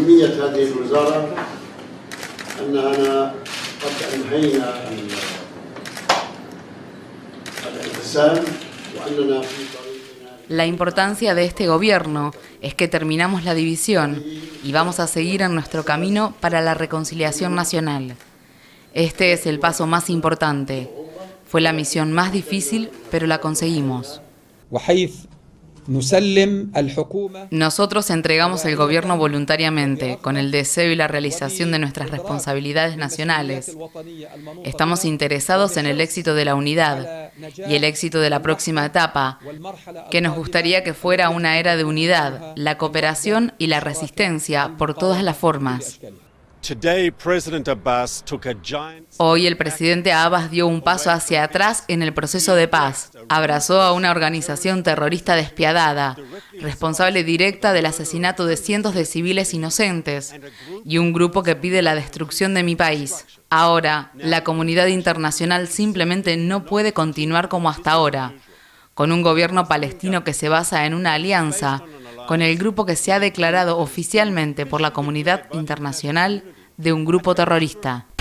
أهمية هذه الوزارة أننا قد أنهينا الانقسام وأننا في طريقنا. La importancia de este gobierno es que terminamos la división y vamos a seguir en nuestro camino para la reconciliación nacional. Este es el paso más importante. Fue la misión más difícil, pero la conseguimos. Nosotros entregamos el gobierno voluntariamente, con el deseo y la realización de nuestras responsabilidades nacionales. Estamos interesados en el éxito de la unidad y el éxito de la próxima etapa, que nos gustaría que fuera una era de unidad, la cooperación y la resistencia por todas las formas. Hoy el presidente Abbas dio un paso hacia atrás en el proceso de paz. Abrazó a una organización terrorista despiadada, responsable directa del asesinato de cientos de civiles inocentes, y un grupo que pide la destrucción de mi país. Ahora, la comunidad internacional simplemente no puede continuar como hasta ahora, con un gobierno palestino que se basa en una alianza con el grupo que se ha declarado oficialmente por la comunidad internacional de un grupo terrorista.